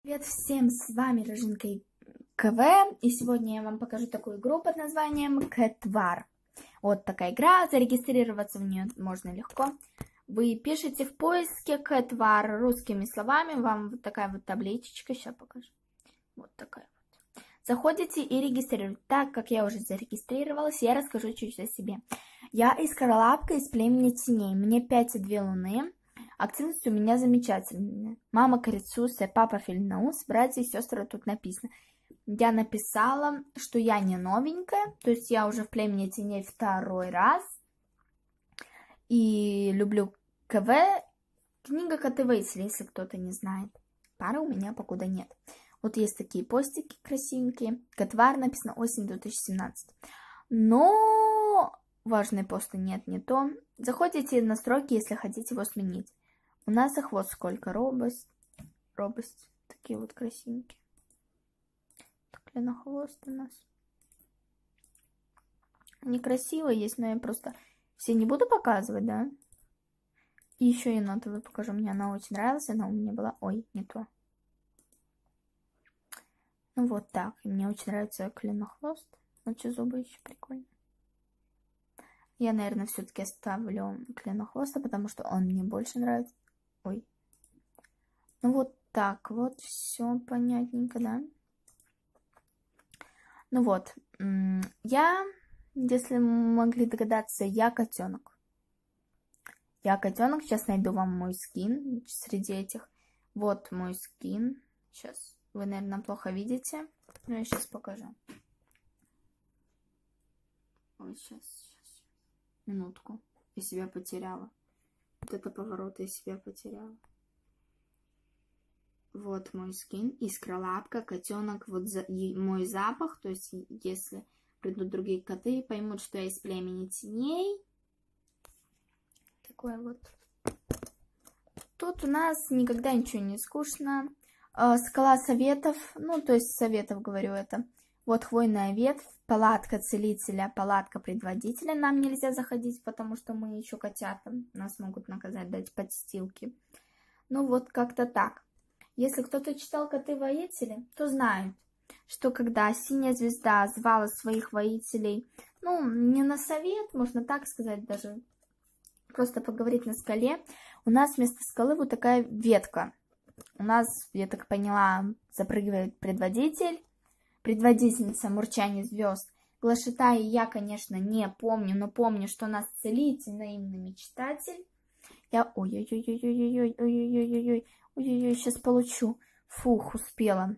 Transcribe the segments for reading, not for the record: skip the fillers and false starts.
Привет всем, с вами Рыжинка КВ, и сегодня я вам покажу такую игру под названием Кетвар. Вот такая игра, зарегистрироваться в нее можно легко. Вы пишете в поиске Кетвар русскими словами, вам вот такая вот табличечка, сейчас покажу. Вот такая вот. Заходите и регистрируете. Так как я уже зарегистрировалась, я расскажу чуть-чуть о себе. Я искролапка из племени теней, мне 5,2 луны. Активность у меня замечательная. Мама Карицуса, папа Фельнаус, братья и сестры тут написано. Я написала, что я не новенькая, то есть я уже в племени теней второй раз. И люблю КВ. Книга Коты Вейсли, если кто-то не знает. Пары у меня покуда нет. Вот есть такие постики красивенькие. Кетвар написано осень 2017. Но важные посты нет, не то. Заходите в настройки, если хотите его сменить. У нас их вот сколько. Робость. Такие вот красивенькие. Клинохвост у нас. Они красивые есть, но я просто все не буду показывать, да? И еще енотовую покажу. Мне она очень нравилась. Она у меня была... Ой, не то. Ну вот так. И мне очень нравится клинохвост. Зубы еще прикольно. Я, наверное, все-таки оставлю клинохвоста, потому что он мне больше нравится. Ой. Ну вот так вот. Все понятненько, да? Ну вот. Я, если могли догадаться, я котенок. Я котенок. Сейчас найду вам мой скин среди этих. Вот мой скин. Сейчас. Вы, наверное, плохо видите. Но я сейчас покажу. Ой, сейчас. Минутку. Я себя потеряла. Вот это поворот, я себя потеряла. Вот мой скин. Искролапка, котенок. Вот мой запах. То есть, если придут другие коты, поймут, что я из племени теней. Такое вот. Тут у нас никогда ничего не скучно. Скала советов. Ну, то есть, советов говорю это. Вот хвойная ветвь. Палатка целителя, палатка предводителя. Нам нельзя заходить, потому что мы еще котята. Нас могут наказать, дать подстилки. Ну вот как-то так. Если кто-то читал «Коты воители», то знает, что когда синяя звезда звала своих воителей, ну, не на совет, можно так сказать даже, просто поговорить на скале, у нас вместо скалы вот такая ветка. У нас, я так поняла, запрыгивает предводитель. Предводительница мурчания звезд. Глашатай я, конечно, не помню, но помню, что у нас целитель, наивный мечтатель. Я... Ой-ой-ой-ой-ой-ой-ой-ой-ой-ой-ой-ой, сейчас получу. Фух, успела.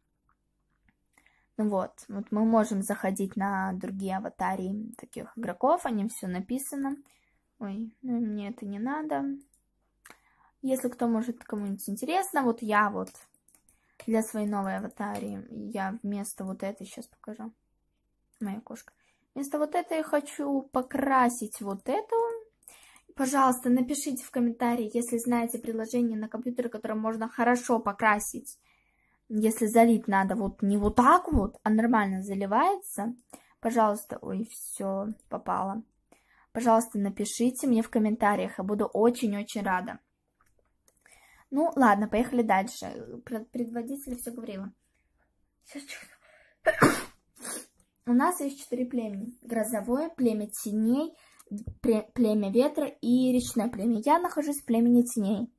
Ну вот мы можем заходить на другие аватарии таких игроков, они все написано. Ой, ну мне это не надо. Если кто может, кому-нибудь интересно, вот я вот... Для своей новой аватарии я вместо вот этой, сейчас покажу, моя кошка, вместо вот этой я хочу покрасить вот эту. Пожалуйста, напишите в комментарии, если знаете приложение на компьютере, которое можно хорошо покрасить. Если залить надо вот не вот так вот, а нормально заливается. Пожалуйста, ой, все, попало. Пожалуйста, напишите мне в комментариях, я буду очень-очень рада. Ну, ладно, поехали дальше. Про предводителя все говорила. У нас есть 4 племени. Грозовое, племя теней, племя ветра и речное племя. Я нахожусь в племени теней.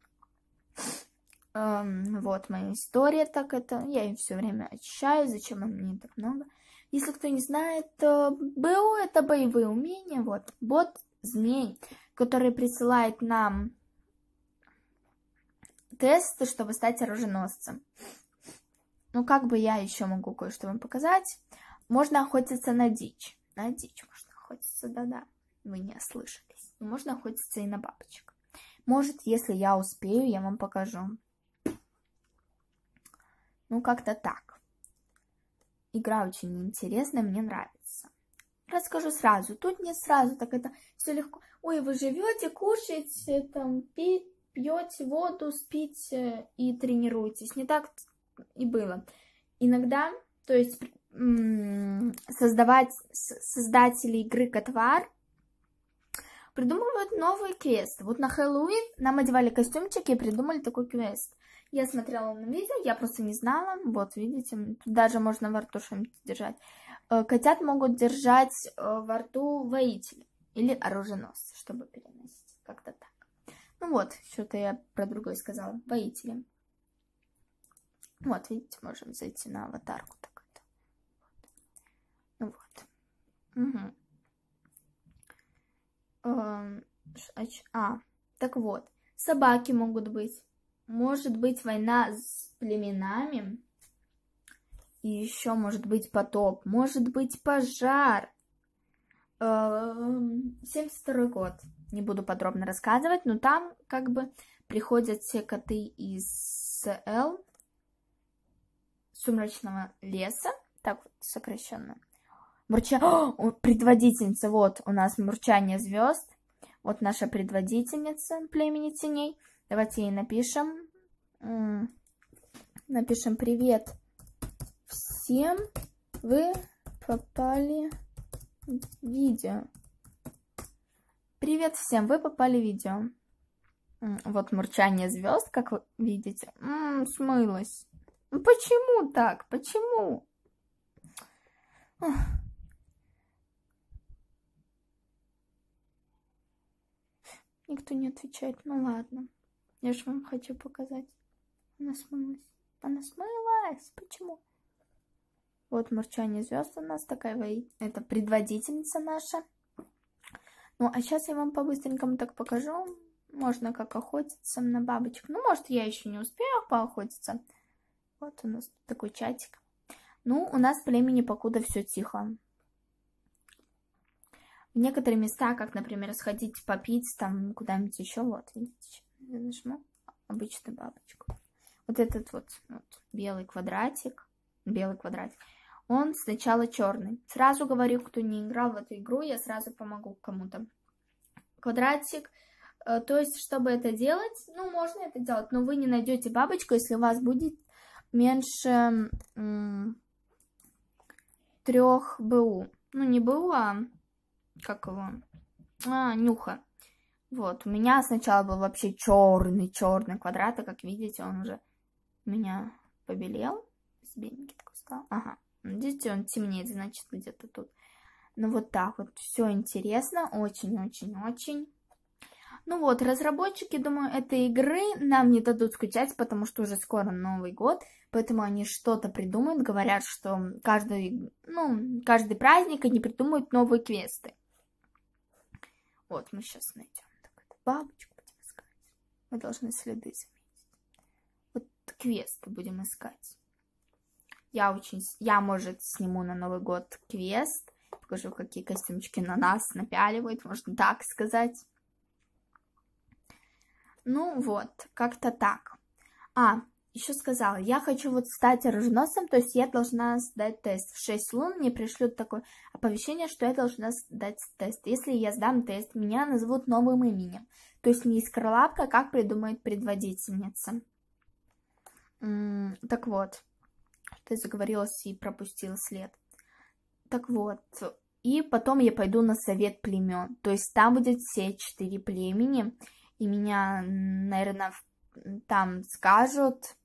Вот моя история, так это. Я ее все время очищаю. Зачем мне так много? Если кто не знает, БО это боевые умения. Вот, бот змей, который присылает нам тесты, чтобы стать оруженосцем. Ну, как бы я еще могу кое-что вам показать. Можно охотиться на дичь. На дичь можно охотиться, да-да. Вы не ослышались. Можно охотиться и на бабочек. Может, если я успею, я вам покажу. Ну, как-то так. Игра очень интересная, мне нравится. Расскажу сразу. Тут не сразу, так это все легко. Ой, вы живете, кушаете, там, пьете воду, спите и тренируетесь. Не так и было. Иногда, то есть создатели игры Кетвар придумывают новый квест. Вот на Хэллоуин нам одевали костюмчики и придумали такой квест. Я смотрела на видео, я просто не знала. Вот, видите, тут даже можно во рту что-нибудь держать. Котят могут держать во рту воители или оруженосцы, чтобы переносить. Как-то так. Ну вот, что-то я про другое сказала. Воители. Вот, видите, можем зайти на аватарку. Так-то. Ну вот. Угу. Так вот. Собаки могут быть. Может быть война с племенами. И еще может быть потоп. Может быть пожар. 72 год. Не буду подробно рассказывать, но там как бы приходят все коты из СЛ, Сумрачного леса, так вот сокращенно. Предводительница, вот у нас Мурчание звезд, вот наша предводительница племени теней. Давайте ей напишем. Напишем: привет всем, вы попали в видео. Привет всем, вы попали в видео. Вот Мурчание звезд, как вы видите, смылось. Почему так? Почему? Никто не отвечает. Ну ладно. Я же вам хочу показать. Она смылась. Она смылась. Почему? Вот Мурчание звезд у нас такая. Это предводительница наша. Ну, а сейчас я вам по-быстренькому так покажу. Можно как охотиться на бабочек. Ну, может, я еще не успею поохотиться. Вот у нас такой чатик. Ну, у нас в племени покуда все тихо. В некоторые места, как, например, сходить попить, там куда-нибудь еще, вот, видите, я нажму обычную бабочку. Вот этот вот белый квадратик, он сначала черный. Сразу говорю, кто не играл в эту игру, я сразу помогу кому-то. Квадратик, то есть, чтобы это делать, ну, можно это делать, но вы не найдете бабочку, если у вас будет меньше 3 БУ. Ну, не БУ, а как его? Нюха. Вот, у меня сначала был вообще черный квадрат, а как видите, он уже у меня побелел. Беленький такой стал. Ага, видите, он темнеет, значит, где-то тут. Ну, вот так вот, все интересно, очень-очень-очень. Ну вот, разработчики, думаю, этой игры нам не дадут скучать, потому что уже скоро Новый год, поэтому они что-то придумают, говорят, что каждый праздник они придумают новые квесты. Вот, мы сейчас найдем бабочку, будем искать. Мы должны следы заметить. Вот квесты будем искать. Я, может, сниму на Новый год квест, покажу, какие костюмчики на нас напяливают, можно так сказать. Ну вот, как-то так. Еще сказала, я хочу вот стать оруженосцем, то есть я должна сдать тест. В 6 лун мне пришлют такое оповещение, что я должна сдать тест. Если я сдам тест, меня назовут новым именем. То есть не Искорлапка, как придумает предводительница. Так вот, что я заговорилась и пропустила след. Так вот, и потом я пойду на совет племен. То есть там будет все 4 племени. И меня, наверное, там скажут...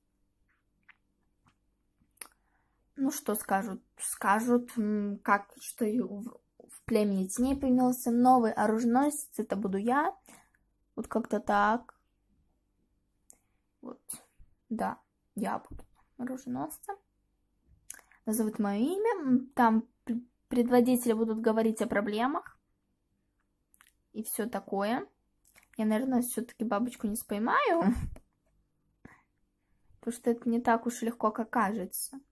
Ну, что скажут? Скажут, что в племени теней появился новый оруженосец. Это буду я. Вот как-то так. Вот. Да, я буду оруженосцем. Назовут мое имя. Там предводители будут говорить о проблемах. И все такое. Я, наверное, все-таки бабочку не споймаю. Потому что это не так уж легко, как кажется.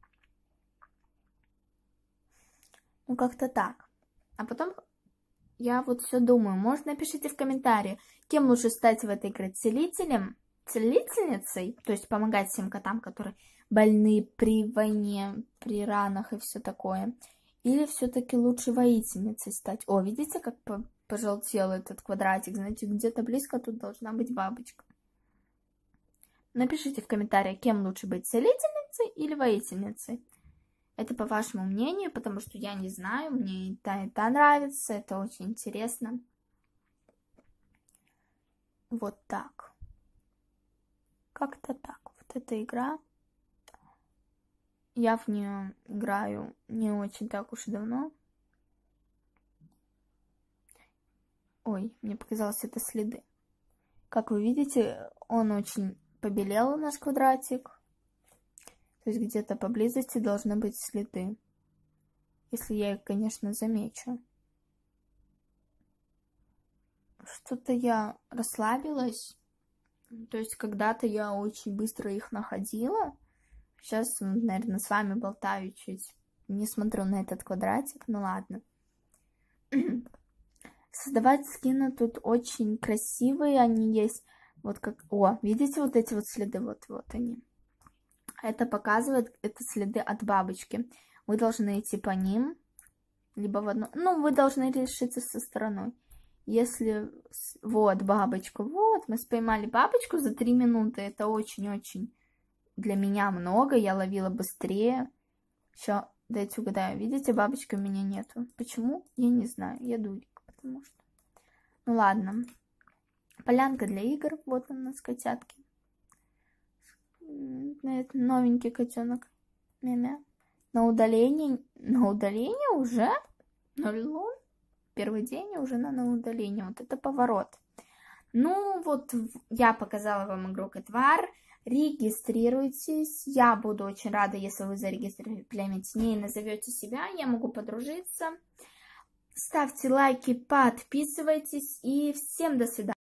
Ну, как-то так. А потом я вот все думаю. Может, напишите в комментарии, кем лучше стать в этой игре? Целителем? Целительницей? То есть помогать всем котам, которые больны при войне, при ранах и все такое. Или все-таки лучше воительницей стать? О, видите, как пожелтел этот квадратик? Знаете, где-то близко тут должна быть бабочка. Напишите в комментариях, кем лучше быть, целительницей или воительницей. Это по вашему мнению, потому что я не знаю, мне и та нравится, это очень интересно. Вот так. Как-то так. Вот эта игра. Я в нее играю не очень так уж и давно. Ой, мне показалось, это следы. Как вы видите, он очень побелел, наш квадратик. То есть где-то поблизости должны быть следы. Если я их, конечно, замечу. Что-то я расслабилась. То есть когда-то я очень быстро их находила. Сейчас, наверное, с вами болтаю чуть. Не смотрю на этот квадратик. Ну ладно. Создавать скины тут очень красивые. Они есть вот как... О, видите вот эти вот следы? Вот они. Это показывает, это следы от бабочки. Вы должны идти по ним. Либо в одну... Ну, вы должны решиться со стороной. Если... Вот бабочку. Вот, мы поймали бабочку за 3 минуты. Это очень-очень для меня много. Я ловила быстрее. Еще, дайте угадаю. Видите, бабочки у меня нету. Почему? Я не знаю. Я дурик. Потому что... Ну ладно. Полянка для игр. Вот у нас котятки. Это новенький котенок. Мя-мя. На удаление уже? 0 лун? Первый день уже на удаление. Вот это поворот. Ну вот, я показала вам игру Кетвар. Регистрируйтесь. Я буду очень рада, если вы зарегистрируете племя теней и назовете себя. Я могу подружиться. Ставьте лайки, подписывайтесь и всем до свидания.